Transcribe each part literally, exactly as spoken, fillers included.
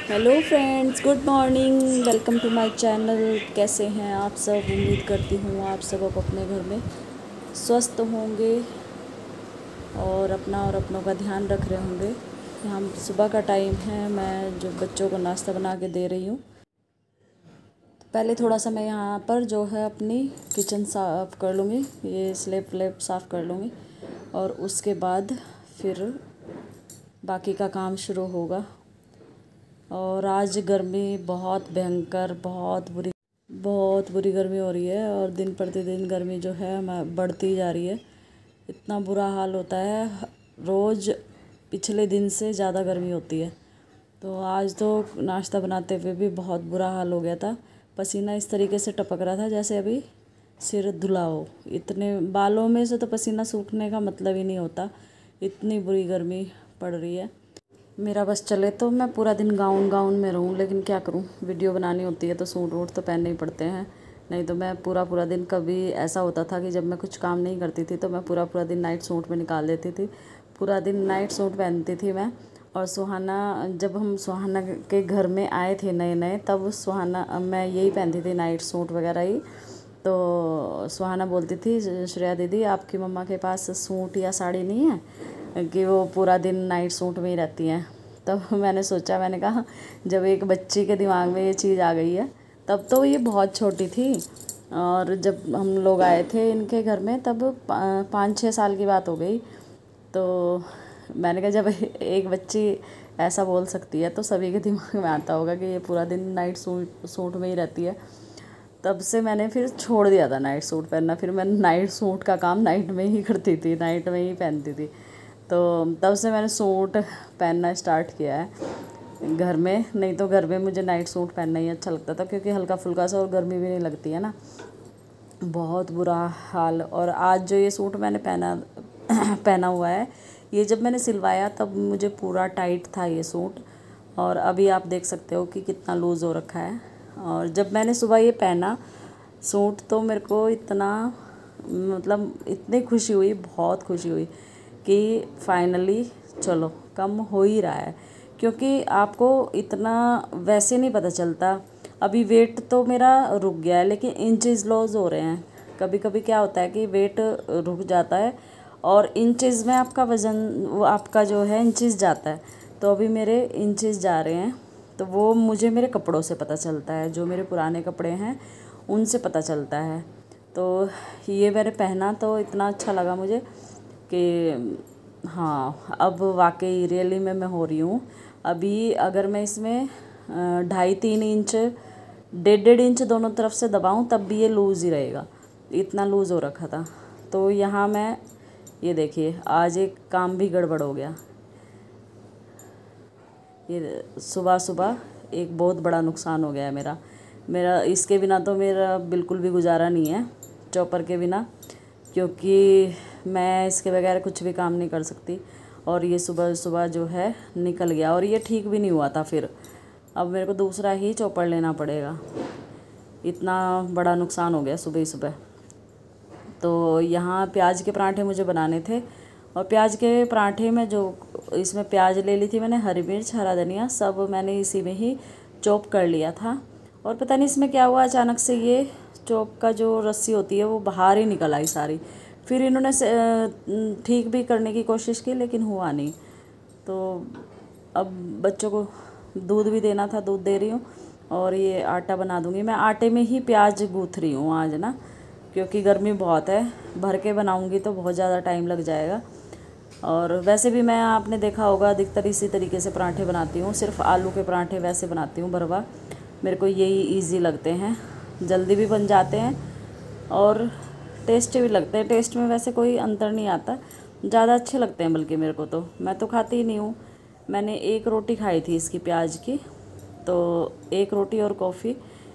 Hello friends, good morning. Welcome to my channel. कैसे हैं आप सब? उम्मीद करती हूँ आप सब अब अपने घर में स्वस्थ होंगे और अपना और अपनों का ध्यान रख रहे होंगे। हम सुबह का टाइम है, मैं जो बच्चों को नाश्ता बना के दे रही हूँ। तो पहले थोड़ा सा मैं यहाँ पर जो है अपनी किचन साफ़ कर लूँगी, ये स्लेब व्लेब साफ़ कर लूँगी और उसके बाद फिर बाकी का काम शुरू होगा। और आज गर्मी बहुत भयंकर, बहुत बुरी बहुत बुरी गर्मी हो रही है और दिन प्रतिदिन गर्मी जो है बढ़ती जा रही है। इतना बुरा हाल होता है, रोज़ पिछले दिन से ज़्यादा गर्मी होती है। तो आज तो नाश्ता बनाते हुए भी बहुत बुरा हाल हो गया था। पसीना इस तरीके से टपक रहा था जैसे अभी सिर धुला हो। इतने बालों में से तो पसीना सूखने का मतलब ही नहीं होता, इतनी बुरी गर्मी पड़ रही है। मेरा बस चले तो मैं पूरा दिन गाउन गाउन में रहूं, लेकिन क्या करूं, वीडियो बनानी होती है तो सूट वूट तो पहनने ही पड़ते हैं। नहीं तो मैं पूरा पूरा दिन, कभी ऐसा होता था कि जब मैं कुछ काम नहीं करती थी तो मैं पूरा पूरा दिन नाइट सूट में निकाल देती थी। पूरा दिन नाइट सूट पहनती थी मैं। और सुहाना, जब हम सुहाना के घर में आए थे नए नए, तब सुहाना मैं यही पहनती थी, नाइट सूट वगैरह ही। तो सुहाना बोलती थी, श्रेया दीदी आपकी मम्मा के पास सूट या साड़ी नहीं है कि वो पूरा दिन नाइट सूट में ही रहती हैं। तब मैंने सोचा, मैंने कहा जब एक बच्ची के दिमाग में ये चीज़ आ गई है, तब तो ये बहुत छोटी थी और जब हम लोग आए थे इनके घर में तब पाँच छः साल की बात हो गई। तो मैंने कहा जब एक बच्ची ऐसा बोल सकती है तो सभी के दिमाग में आता होगा कि ये पूरा दिन नाइट सूट सूट में ही रहती है। तब से मैंने फिर छोड़ दिया था नाइट सूट पहनना। फिर मैं नाइट सूट का काम नाइट में ही करती थी, नाइट में ही पहनती थी। तो तब से मैंने सूट पहनना स्टार्ट किया है घर में। नहीं तो घर में मुझे नाइट सूट पहनना ही अच्छा लगता था, क्योंकि हल्का फुल्का सा और गर्मी भी नहीं लगती है ना। बहुत बुरा हाल। और आज जो ये सूट मैंने पहना पहना हुआ है, ये जब मैंने सिलवाया तब मुझे पूरा टाइट था ये सूट, और अभी आप देख सकते हो कि कितना लूज़ हो रखा है। और जब मैंने सुबह ये पहना सूट तो मेरे को इतना, मतलब इतनी खुशी हुई, बहुत खुशी हुई कि फाइनली चलो कम हो ही रहा है। क्योंकि आपको इतना वैसे नहीं पता चलता। अभी वेट तो मेरा रुक गया है, लेकिन इंचेस लॉस हो रहे हैं। कभी कभी क्या होता है कि वेट रुक जाता है और इंचेस में आपका वज़न, वो आपका जो है इंचेस जाता है। तो अभी मेरे इंचेस जा रहे हैं, तो वो मुझे मेरे कपड़ों से पता चलता है, जो मेरे पुराने कपड़े हैं उनसे पता चलता है। तो ये मैंने पहना तो इतना अच्छा लगा मुझे कि हाँ, अब वाकई रियली में मैं हो रही हूँ। अभी अगर मैं इसमें ढाई तीन इंच, डेढ़ डेढ़ इंच दोनों तरफ से दबाऊँ तब भी ये लूज़ ही रहेगा, इतना लूज़ हो रखा था। तो यहाँ मैं, ये देखिए आज एक काम भी गड़बड़ हो गया। ये सुबह सुबह एक बहुत बड़ा नुकसान हो गया है मेरा मेरा इसके बिना तो मेरा बिल्कुल भी गुजारा नहीं है, चॉपर के बिना, क्योंकि मैं इसके बगैर कुछ भी काम नहीं कर सकती। और ये सुबह सुबह जो है निकल गया और ये ठीक भी नहीं हुआ था। फिर अब मेरे को दूसरा ही चॉपर लेना पड़ेगा, इतना बड़ा नुकसान हो गया सुबह ही सुबह। तो यहाँ प्याज के पराठे मुझे बनाने थे, और प्याज के पराठे में जो इसमें प्याज ले ली थी मैंने, हरी मिर्च, हरा धनिया, सब मैंने इसी में ही चॉप कर लिया था। और पता नहीं इसमें क्या हुआ, अचानक से ये चॉप का जो रस्सी होती है वो बाहर ही निकल आई सारी। फिर इन्होंने ठीक भी करने की कोशिश की लेकिन हुआ नहीं। तो अब बच्चों को दूध भी देना था, दूध दे रही हूँ और ये आटा बना दूँगी। मैं आटे में ही प्याज गूँथ रही हूँ आज ना, क्योंकि गर्मी बहुत है, भर के बनाऊँगी तो बहुत ज़्यादा टाइम लग जाएगा। और वैसे भी मैं, आपने देखा होगा, अधिकतर इसी तरीके से पराठे बनाती हूँ। सिर्फ आलू के पराठे वैसे बनाती हूँ भरवा, मेरे को यही इजी लगते हैं, जल्दी भी बन जाते हैं और टेस्टी भी लगते हैं। टेस्ट में वैसे कोई अंतर नहीं आता, ज़्यादा अच्छे लगते हैं बल्कि मेरे को। तो मैं तो खाती ही नहीं हूँ। मैंने एक रोटी खाई थी इसकी प्याज की, तो एक रोटी और कॉफ़ी।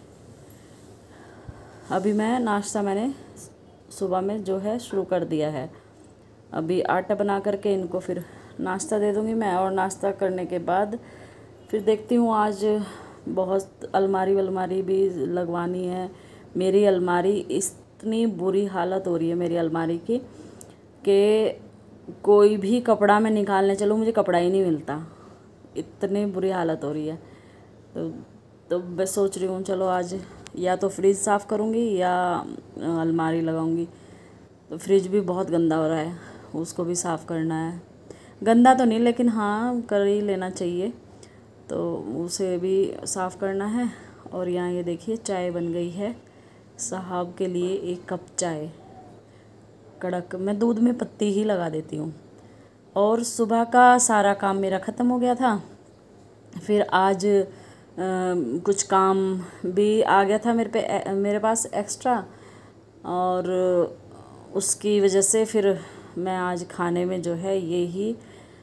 अभी मैं नाश्ता मैंने सुबह में जो है शुरू कर दिया है। अभी आटा बना करके इनको फिर नाश्ता दे दूँगी मैं, और नाश्ता करने के बाद फिर देखती हूँ। आज बहुत अलमारी वलमारी भी लगवानी है। मेरी अलमारी, इतनी बुरी हालत हो रही है मेरी अलमारी की कि कोई भी कपड़ा मैं निकालने चलूँ मुझे कपड़ा ही नहीं मिलता, इतनी बुरी हालत हो रही है। तो तो मैं सोच रही हूँ चलो आज या तो फ्रिज साफ़ करूँगी या अलमारी लगाऊँगी। तो फ्रिज भी बहुत गंदा हो रहा है, उसको भी साफ़ करना है। गंदा तो नहीं, लेकिन हाँ कर ही लेना चाहिए, तो उसे भी साफ़ करना है। और यहाँ ये देखिए चाय बन गई है साहब के लिए, एक कप चाय कड़क। मैं दूध में पत्ती ही लगा देती हूँ। और सुबह का सारा काम मेरा ख़त्म हो गया था। फिर आज आ, कुछ काम भी आ गया था मेरे पे मेरे पास एक्स्ट्रा, और उसकी वजह से फिर मैं आज खाने में जो है ये ही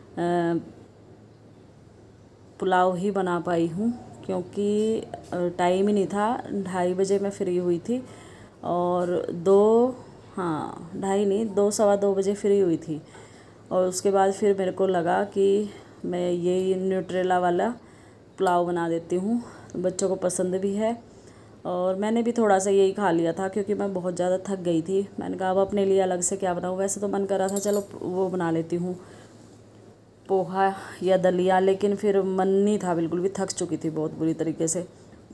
पुलाव ही बना पाई हूँ, क्योंकि टाइम ही नहीं था। ढाई बजे मैं फ्री हुई थी और दो हाँ ढाई नहीं दो सवा दो बजे फ्री हुई थी। और उसके बाद फिर मेरे को लगा कि मैं यही न्यूट्रेला वाला पुलाव बना देती हूँ, बच्चों को पसंद भी है। और मैंने भी थोड़ा सा यही खा लिया था, क्योंकि मैं बहुत ज़्यादा थक गई थी। मैंने कहा अब अपने लिए अलग से क्या बनाऊँ। वैसे तो मन कर रहा था चलो वो बना लेती हूँ, पोहा या दलिया, लेकिन फिर मन नहीं था बिल्कुल भी, थक चुकी थी बहुत बुरी तरीके से।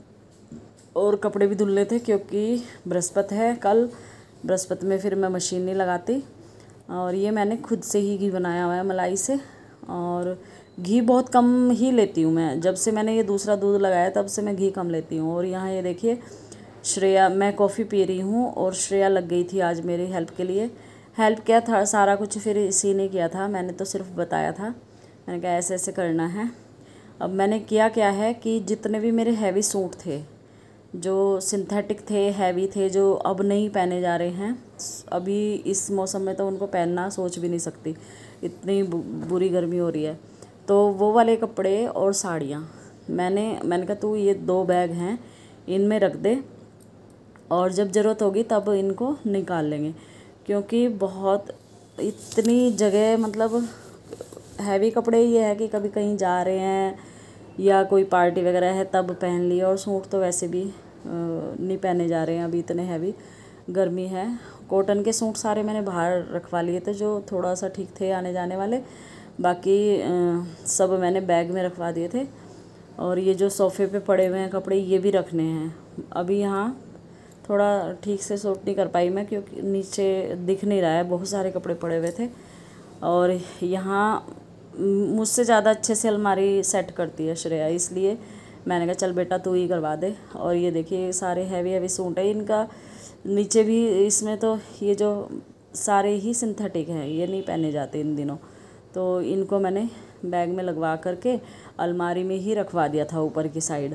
और कपड़े भी धुलने थे, क्योंकि बृहस्पति है कल। बृहस्पति में फिर मैं मशीन नहीं लगाती। और ये मैंने खुद से ही घी बनाया हुआ है मलाई से। और घी बहुत कम ही लेती हूँ मैं, जब से मैंने ये दूसरा दूध लगाया तब से मैं घी कम लेती हूँ। और यहाँ ये देखिए श्रेया, मैं कॉफ़ी पी रही हूँ और श्रेया लग गई थी आज मेरी हेल्प के लिए। हेल्प किया था सारा कुछ फिर इसी ने किया था, मैंने तो सिर्फ बताया था। मैंने कहा ऐसे ऐसे करना है। अब मैंने किया क्या है कि जितने भी मेरे हैवी सूट थे, जो सिंथेटिक थे, हैवी थे, जो अब नहीं पहने जा रहे हैं, अभी इस मौसम में तो उनको पहनना सोच भी नहीं सकती, इतनी बुरी गर्मी हो रही है। तो वो वाले कपड़े और साड़ियाँ मैंने मैंने कहा तू ये दो बैग हैं, इनमें रख दे, और जब ज़रूरत होगी तब इनको निकाल लेंगे। क्योंकि बहुत इतनी जगह, मतलब हैवी कपड़े ये है कि कभी कहीं जा रहे हैं या कोई पार्टी वगैरह है तब पहन लिए, और सूट तो वैसे भी नहीं पहने जा रहे हैं अभी, इतने हैवी गर्मी है। कॉटन के सूट सारे मैंने बाहर रखवा लिए थे, जो थोड़ा सा ठीक थे आने जाने वाले, बाकी सब मैंने बैग में रखवा दिए थे। और ये जो सोफ़े पे पड़े हुए हैं कपड़े, ये भी रखने हैं। अभी यहाँ थोड़ा ठीक से सूट नहीं कर पाई मैं, क्योंकि नीचे दिख नहीं रहा है, बहुत सारे कपड़े पड़े हुए थे। और यहाँ मुझसे ज़्यादा अच्छे से अलमारी सेट करती है श्रेया, इसलिए मैंने कहा चल बेटा तू ही करवा दे। और ये देखिए सारे हैवी हैवी सूट है, इनका नीचे भी, इसमें तो ये जो सारे ही सिंथेटिक हैं, ये नहीं पहने जाते इन दिनों, तो इनको मैंने बैग में लगवा करके अलमारी में ही रखवा दिया था ऊपर की साइड।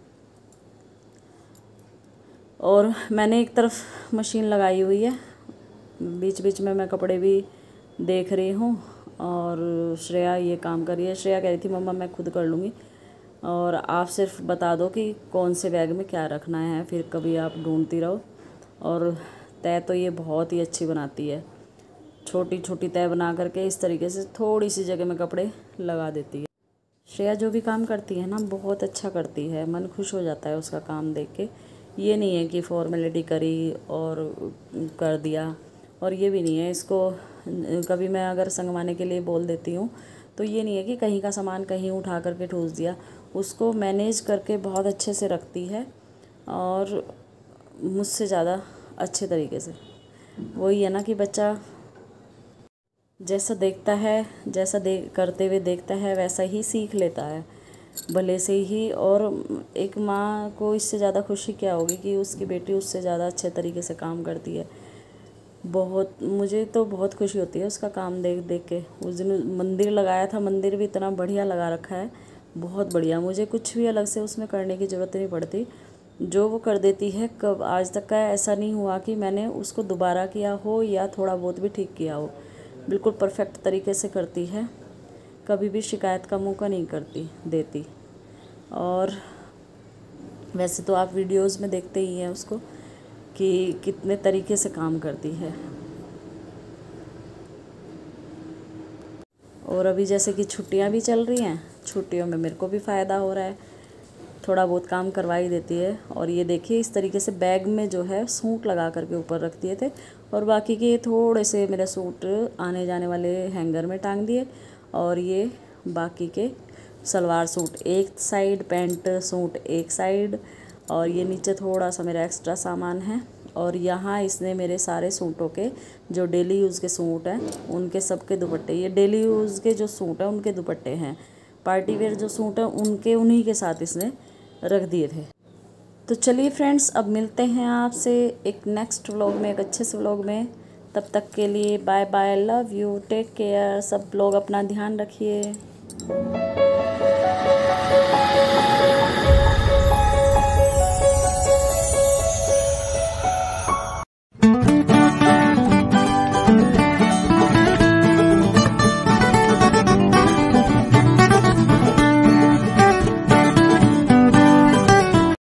और मैंने एक तरफ मशीन लगाई हुई है, बीच बीच में मैं कपड़े भी देख रही हूँ, और श्रेया ये काम कर रही है। श्रेया कह रही थी मम्मा मैं खुद कर लूँगी, और आप सिर्फ बता दो कि कौन से बैग में क्या रखना है, फिर कभी आप ढूंढती रहो। और तय तो ये बहुत ही अच्छी बनाती है, छोटी छोटी तय बना करके इस तरीके से थोड़ी सी जगह में कपड़े लगा देती है। श्रेया जो भी काम करती है ना बहुत अच्छा करती है, मन खुश हो जाता है उसका काम देख के। ये नहीं है कि फॉर्मेलिटी करी और कर दिया, और ये भी नहीं है इसको कभी मैं अगर संगवाने के लिए बोल देती हूँ तो ये नहीं है कि कहीं का सामान कहीं उठा करके ठूस दिया, उसको मैनेज करके बहुत अच्छे से रखती है, और मुझसे ज़्यादा अच्छे तरीके से। वही है ना कि बच्चा जैसा देखता है, जैसा देख करते हुए देखता है, वैसा ही सीख लेता है भले से ही। और एक माँ को इससे ज़्यादा खुशी क्या होगी कि उसकी बेटी उससे ज़्यादा अच्छे तरीके से काम करती है। बहुत, मुझे तो बहुत खुशी होती है उसका काम देख देख के। उस दिन मंदिर लगाया था, मंदिर भी इतना बढ़िया लगा रखा है, बहुत बढ़िया। मुझे कुछ भी अलग से उसमें करने की ज़रूरत नहीं पड़ती, जो वो कर देती है। कब आज तक का ऐसा नहीं हुआ कि मैंने उसको दोबारा किया हो या थोड़ा बहुत भी ठीक किया हो, बिल्कुल परफेक्ट तरीके से करती है, कभी भी शिकायत का मौका नहीं करती देती। और वैसे तो आप वीडियोस में देखते ही हैं उसको कि कितने तरीके से काम करती है। और अभी जैसे कि छुट्टियां भी चल रही हैं, छुट्टियों में मेरे को भी फ़ायदा हो रहा है, थोड़ा बहुत काम करवा ही देती है। और ये देखिए इस तरीके से बैग में जो है सूट लगा करके ऊपर रख दिए थे, और बाकी के थोड़े से मेरे सूट आने जाने वाले हैंगर में टांग दिए, और ये बाकी के सलवार सूट एक साइड, पैंट सूट एक साइड, और ये नीचे थोड़ा सा मेरा एक्स्ट्रा सामान है। और यहाँ इसने मेरे सारे सूटों के जो डेली यूज़ के सूट हैं उनके सबके दुपट्टे, ये डेली यूज़ के जो सूट हैं उनके दुपट्टे हैं, पार्टी वेयर जो सूट हैं उनके उन्हीं के साथ इसने रख दिए थे। तो चलिए फ्रेंड्स, अब मिलते हैं आपसे एक नेक्स्ट व्लॉग में, एक अच्छे से व्लॉग में। तब तक के लिए bye bye, love you, take care. सब लोग अपना ध्यान रखिए।